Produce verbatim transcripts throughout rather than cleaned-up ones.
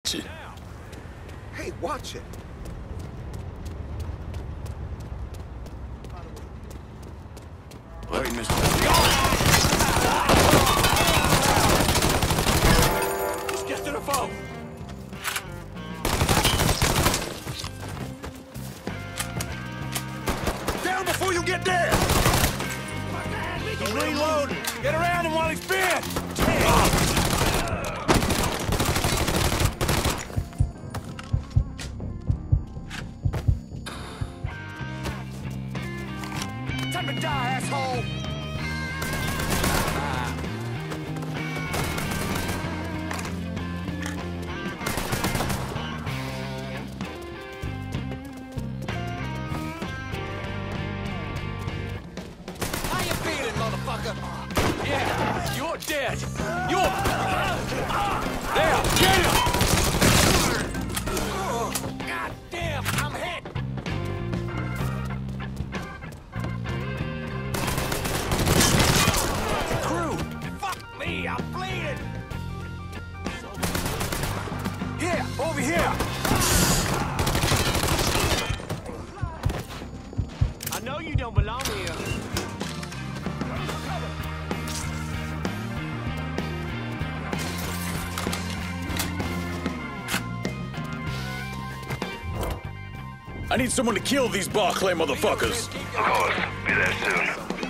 it. Hey, watch it. Wait, mister. Just get to the phone. Down before you get there. He's reloading. Get around him while he's been. Time to die, asshole! How you feeling, motherfucker? Yeah, you're dead. You're... There, get him! God damn, I'm hit! I'm bleeding! Here! Over here! I know you don't belong here. I need someone to kill these Barclay motherfuckers. Of course. Be there soon.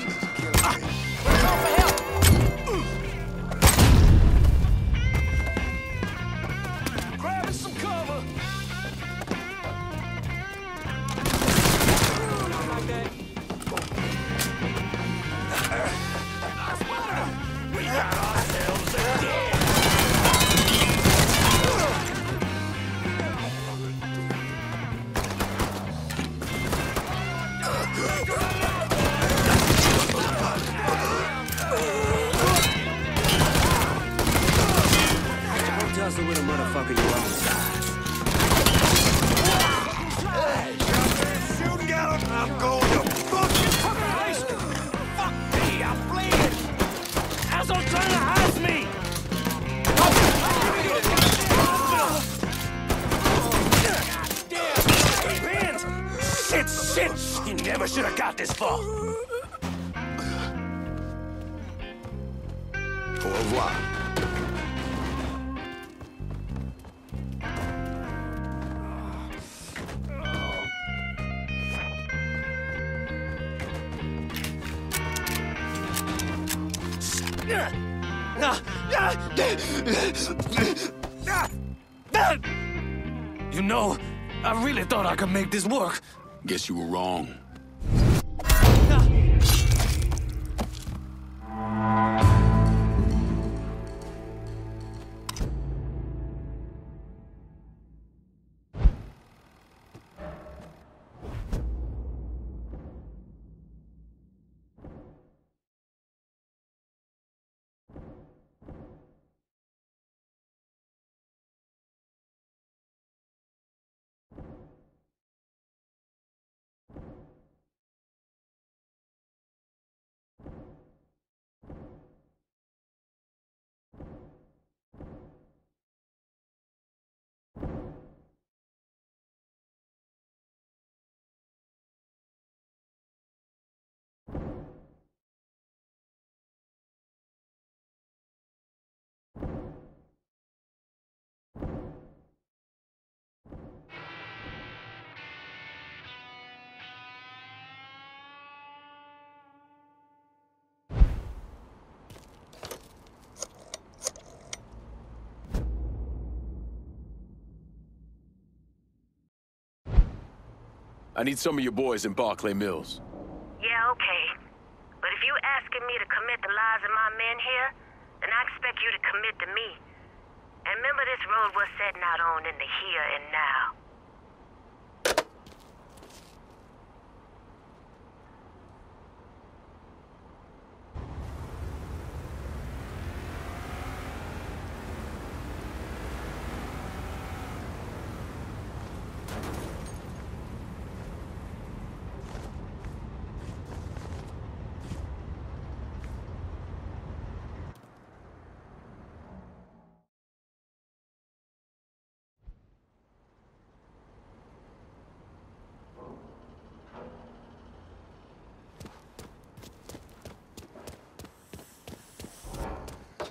With a motherfucker you own. Shooting at him! I'm going to fucking Christ! Fuck me! I'm bleeding! Asshole trying to hide me! God damn! Shit! Shit! You never should have got this far! Au revoir. You know, I really thought I could make this work. Guess you were wrong. I need some of your boys in Barclay Mills. Yeah, okay. But if you asking me to commit the lives of my men here, then I expect you to commit to me. And remember, this road we're setting out on in the here and now.